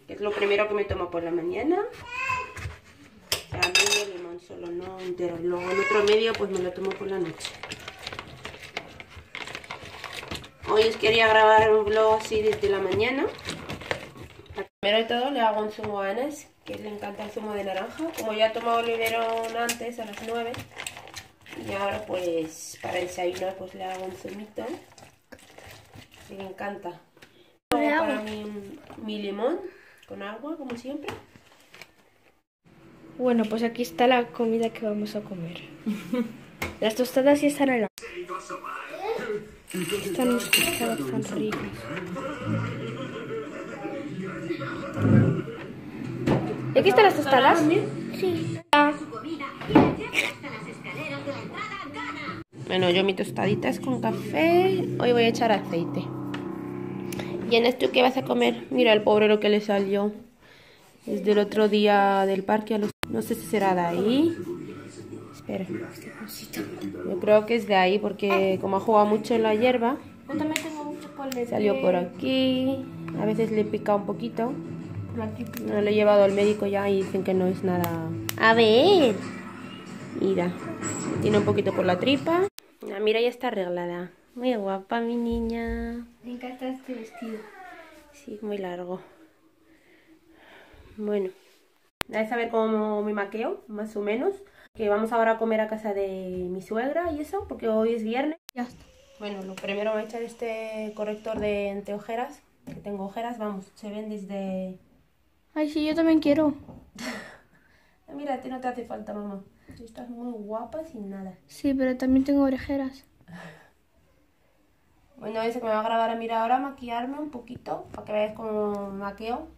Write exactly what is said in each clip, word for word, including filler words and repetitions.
Es lo primero que me tomo por la mañana. O sea, medio limón solo, no entero. Luego el otro medio pues me lo tomo por la noche. Hoy os quería grabar un vlog así desde la mañana. Primero de todo le hago un zumo a Anas, que le encanta el zumo de naranja. Como ya he tomado el biberón antes, a las nueve. Y ahora pues para desayunar pues le hago un zumito. Y le encanta. Luego para mi, mi limón con agua, como siempre. Bueno, pues aquí está la comida que vamos a comer. Las tostadas ya están en la... Están las tostadas tan ricas. ¿Y aquí están las tostadas? Sí. Ah. Bueno, yo mi tostadita es con café. Hoy voy a echar aceite. ¿Y en esto qué vas a comer? Mira el pobre lo que le salió. Desde el otro día del parque a los... No sé si será de ahí. Espera. Yo creo que es de ahí porque como ha jugado mucho en la hierba. Yo también tengo mucho polete. Salió por aquí. A veces le pica un poquito. No lo he llevado al médico ya y dicen que no es nada... A ver. Mira. Tiene un poquito por la tripa. Ah, mira, ya está arreglada. Muy guapa mi niña. Me encanta este vestido. Sí, muy largo. Bueno. ¿Vais a ver cómo me maqueo? Más o menos. Que vamos ahora a comer a casa de mi suegra y eso, porque hoy es viernes. Ya está. Bueno, lo primero voy a echar este corrector de anteojeras. Que tengo ojeras, vamos, se ven desde... Ay, sí, yo también quiero. Mira, a ti no te hace falta, mamá. Estás muy guapa sin nada. Sí, pero también tengo orejeras. Bueno, eso que me va a grabar a mirar ahora, maquillarme un poquito, para que veáis cómo me maqueo.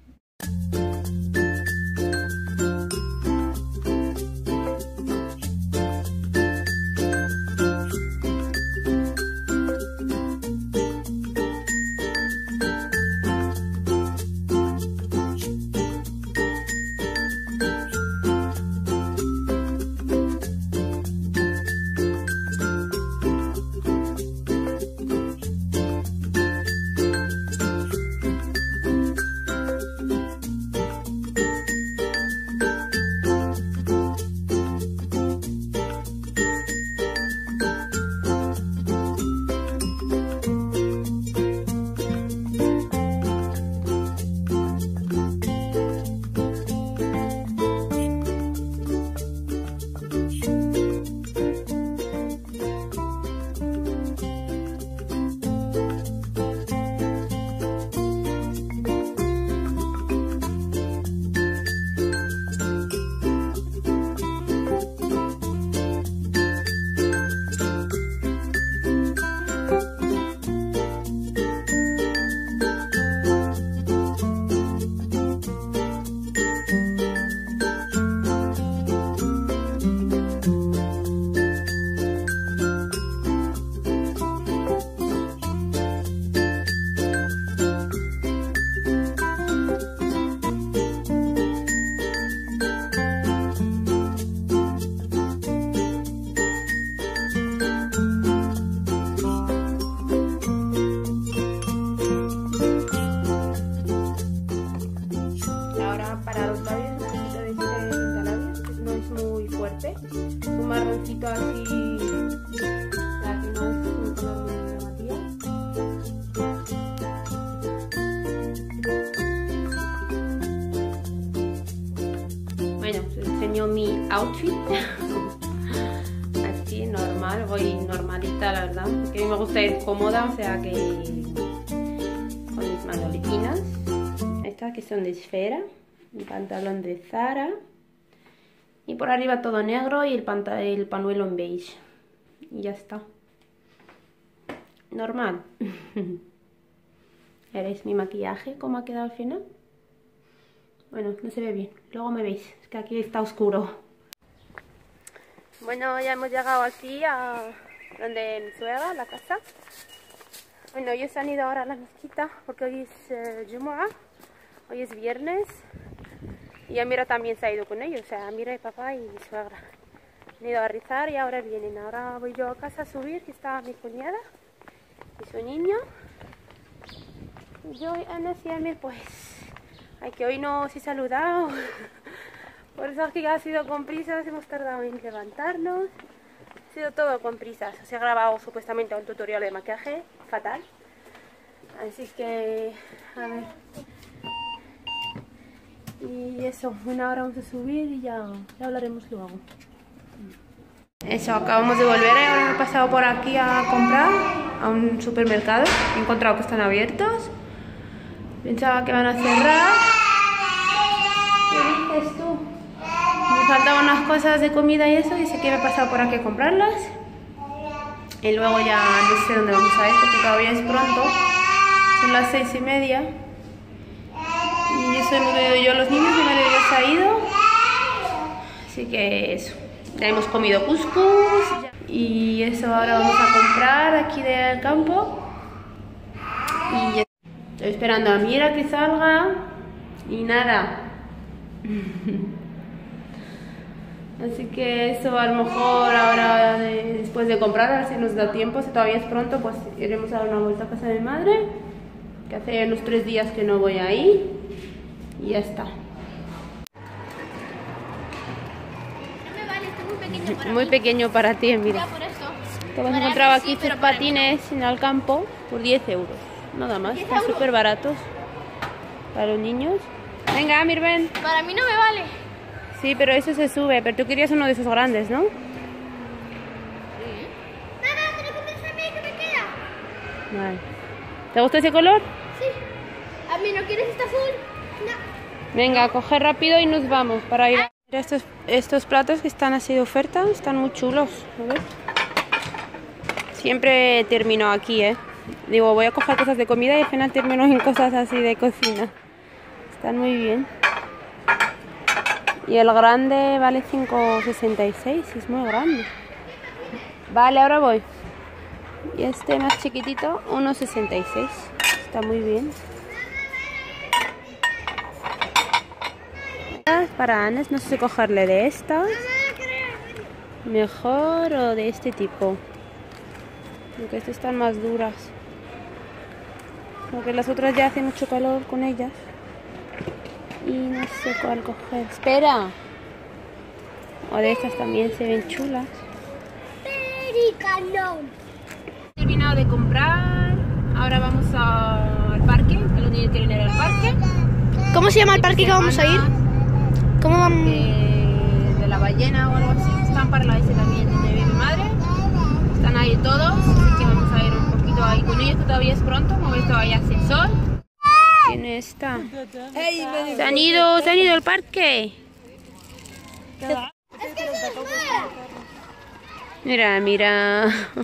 Un marroncito así, ya que no es un color muy llamativo. Bueno, os enseño mi outfit. Así, normal, voy normalita la verdad, porque a mí me gusta ir cómoda, o sea que con mis manoletinas. Estas que son de esfera, mi pantalón de Zara. Y por arriba todo negro y el, el panuelo en beige. Y ya está. Normal. ¿Veréis mi maquillaje? ¿Cómo ha quedado al final? Bueno, no se ve bien. Luego me veis. Es que aquí está oscuro. Bueno, ya hemos llegado aquí a donde mi suegra, la casa. Bueno, ellos han ido ahora a la mezquita porque hoy es eh, Jumu'ah. Hoy es viernes. Y Amira también se ha ido con ellos, o sea, Amira y papá y mi suegra. Han ido a rezar y ahora vienen. Ahora voy yo a casa a subir, que está mi cuñada y su niño. Y yo y Ana y Amir pues Ay, que hoy no os he saludado. Por eso es que ha sido con prisas, hemos tardado en levantarnos. Ha sido todo con prisas. Os he grabado supuestamente un tutorial de maquillaje, fatal. Así que, a ver. Y eso, una hora vamos a subir y ya, ya hablaremos luego. Eso, acabamos de volver y ahora he pasado por aquí a comprar a un supermercado. He encontrado que están abiertos. Pensaba que van a cerrar. ¿Qué dices tú? Me faltaban unas cosas de comida y eso, y sé que me he pasado por aquí a comprarlas. Y luego ya no sé dónde vamos a ir porque todavía es pronto. Son las seis y media. Y eso hemos ido yo a los niños, mi marido ya se ha ido. Así que eso. Ya hemos comido couscous. Y eso ahora vamos a comprar aquí del campo. Y ya estoy esperando a Mira que salga. Y nada. Así que eso a lo mejor ahora de, después de comprar, a ver si nos da tiempo, si todavía es pronto, pues iremos a dar una vuelta a casa de mi madre, que hace unos tres días que no voy ahí, y ya está. No me vale, esto es muy pequeño para Muy mí. pequeño para ti, mira. Ya por eso. Te hemos Para encontrado mí aquí sí, estos pero para mí patines en el campo por diez euros, nada más, ¿diez están euros? súper baratos para los niños. Venga, Amir, ven. no. Para mí no me vale. Sí, pero eso se sube, pero tú querías uno de esos grandes, ¿no? Mamá, ¿pero qué piensas a mí que me queda? Vale. ¿Te gusta ese color? Sí. ¿A mí no quieres este azul? No. Venga, coger rápido y nos vamos para ir. Mira estos, estos platos que están así de oferta, están muy chulos. A ver. Siempre termino aquí, ¿eh? Digo, voy a coger cosas de comida y al final termino en cosas así de cocina. Están muy bien. Y el grande vale cinco sesenta y seis, es muy grande. Vale, ahora voy. Y este más chiquitito, uno sesenta y seis. Está muy bien. Para Anes, no sé si cogerle de estas mejor o de este tipo. Aunque estas están más duras. Porque las otras ya hace mucho calor con ellas. Y no sé cuál coger. ¡Espera! O de estas también se ven chulas. Americano. He terminado de comprar. Ahora vamos a- al parque. Que los niños quieren ir al parque. ¿Cómo se llama el parque que vamos a ir? ¿Cómo vamos? De, de la ballena o algo así. Están para la ese también donde vive mi madre. Están ahí todos. Así que vamos a ir un poquito ahí con ellos, que todavía es pronto. Como ves, todavía hace sol. ¿Quién está? Se han ido, se han ido al parque. Mira, mira.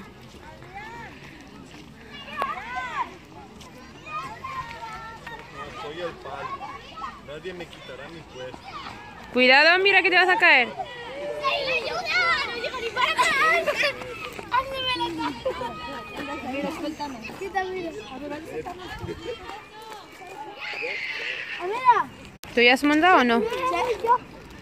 Soy el pal. Nadie me quitará mi puesto. Cuidado, mira que te vas a caer. ¡Ay, ayuda! ¡No llego ni para atrás! ¡Hazme la cara! Mira, suéltame. ¿Qué tal, mira? A ver, suéltame. A ver. ¿Tú ya has mandado o no? ¿Sí? Yo.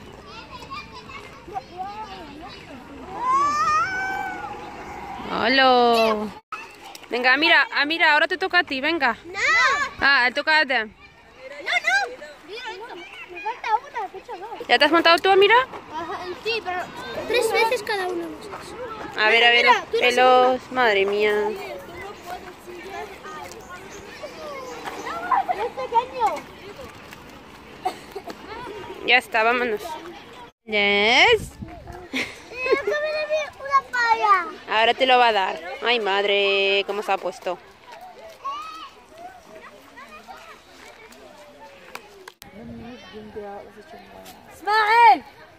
Hola. Venga, mira, ah, mira, ahora te toca a ti, venga. ¡No! Ah, toca a ti. ¡No, no! Mira esto. Me falta una, que he hecho dos. ¿Ya te has montado tú, mira? Ajá, sí, pero tres veces cada uno. A ver, a ver, Mira, tú eres pelos, madre mía. Es pequeño. Ya está, vámonos. Yes. Una palla. Ahora te lo va a dar. Ay, madre, cómo se ha puesto. ¡Ismael!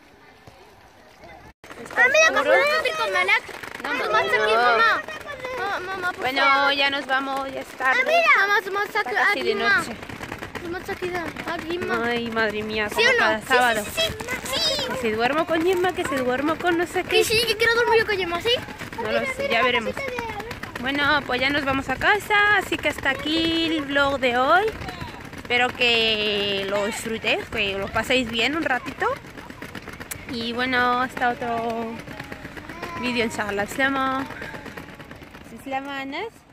Ah, mira, ¿cómo puedes ir con Malak? No, Mamá, está aquí, no. mamá. Mamá, mamá, por Bueno, favor. ya nos vamos, ya es tarde. Ah, mira. Mamá, mamá, está aquí, Casi de mamá. noche. Mamá, está aquí, aquí, mamá. Ay, madre mía, ¿Sí como o no? cada sábado. Sí, sí, sí, sí. Que si duermo con Gemma, que si duermo con no sé Que qué. sí, que quiero dormir yo con Gemma, ¿sí? No lo sé, ya veremos. Bueno, pues ya nos vamos a casa, así que hasta aquí el vlog de hoy. Espero que lo disfrutéis, que lo paséis bien un ratito. Y bueno, hasta otro vídeo, inshallah. Slama. Slama, Anas.